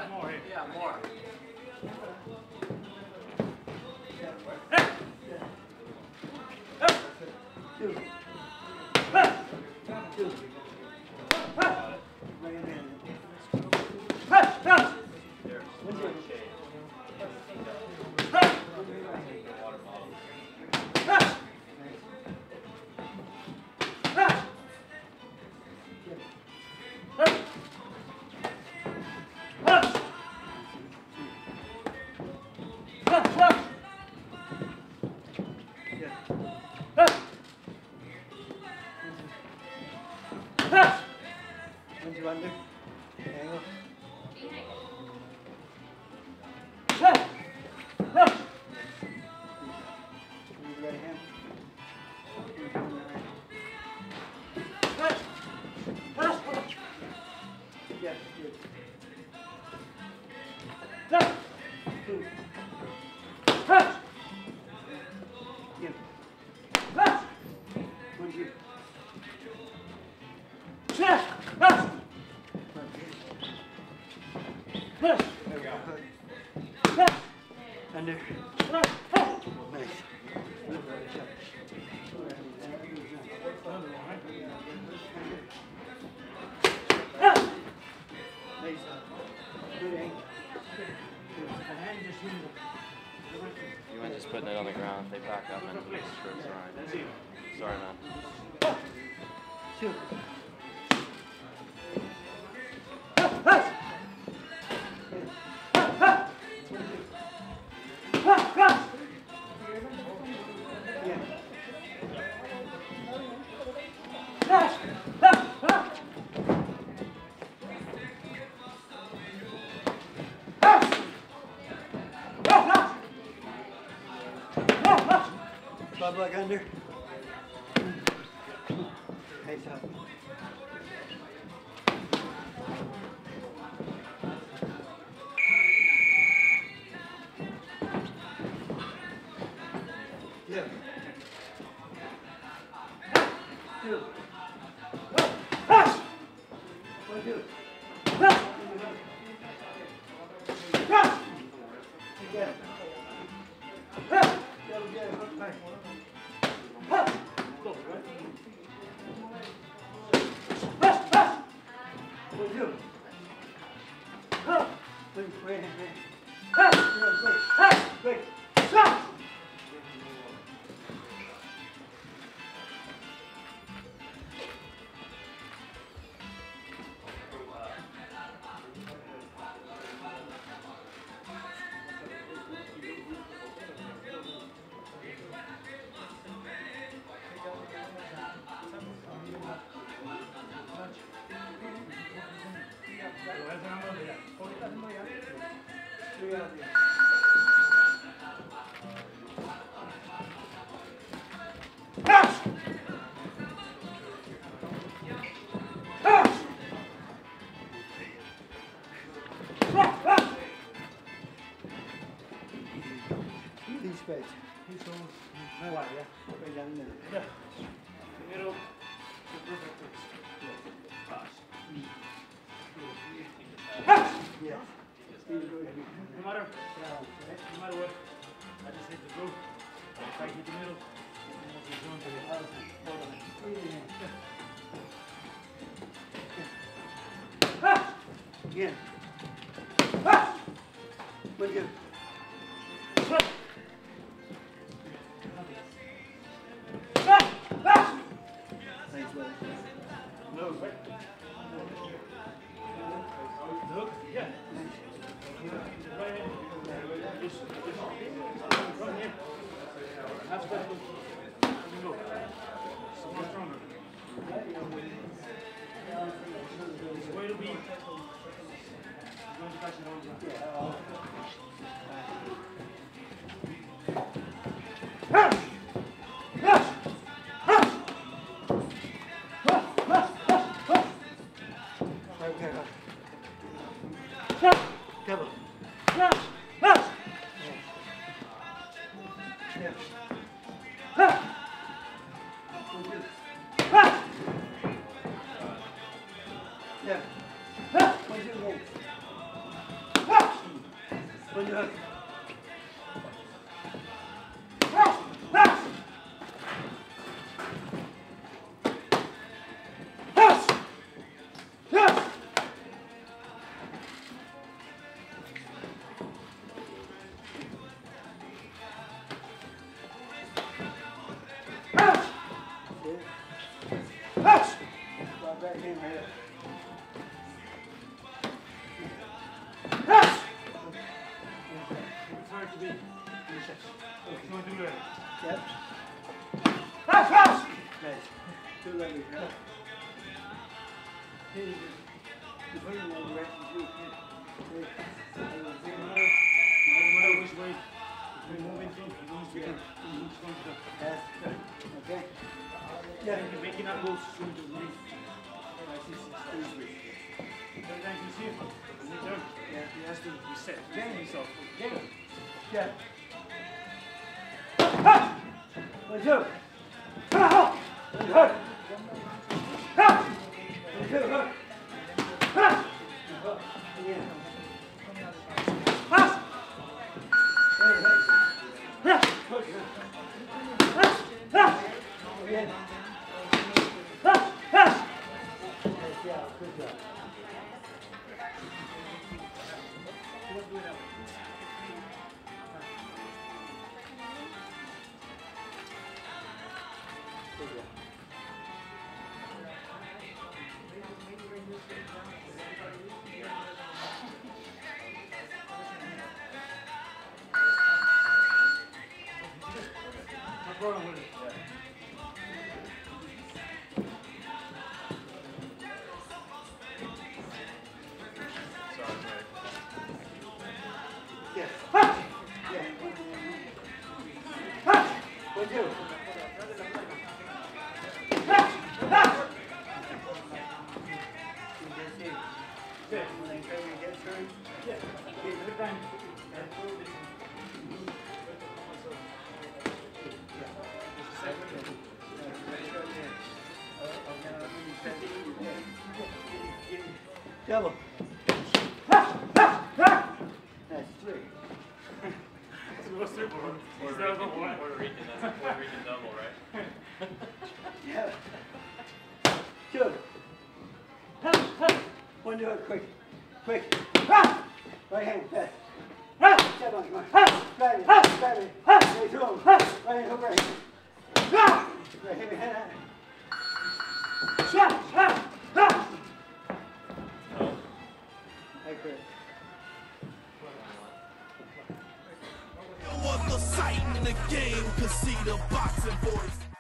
More here. Yeah, more. Under. Angle. Move right hand. Yes, good. Give. One, two. Under. Nice. Nice. Good angle. You might just putting it on the ground if they back up into the strokes. Alright. Sorry, man. Two. Bob back under. Nice up. Yeah. Two. One, two. Again. These space. No way, yeah. Right down the middle. Yeah. Middle. Perfect. Yeah. No matter what, I just hit the roof. If I hit the middle, Again. One, two. Nice way. no, right? Look, yeah. Right hand. Just right here. Half step. Let me go. So much stronger. This way to be. You're going to catch it on the Double. Yeah. One hook. Back in here. Prefer to be in the chest. You want to do it? Yep. Nice. Two legs, huh? You put them all the way to you. No matter which way you move into, you're going to get. Yes. Okay. Yeah, you're making that goal soon to leave. Every time you see him, when he turns, he has to reset himself. Yeah. One, two. One, hook. One, two, hook. Yeah. Again. Good job. No problem with it. Yes. Yeah. One, two. Every time. Double. That's three. What's the one? Puerto Rican, that's a Puerto Rican double, right? Yeah. Two. One, do it quick. Quick. Right hand, fast. Step on, come on. Grab it. Grab it. Right to him. Right hand, hook right. Right hand, hand out. Hey, Chris. No other sight in the game could see the boxing voice.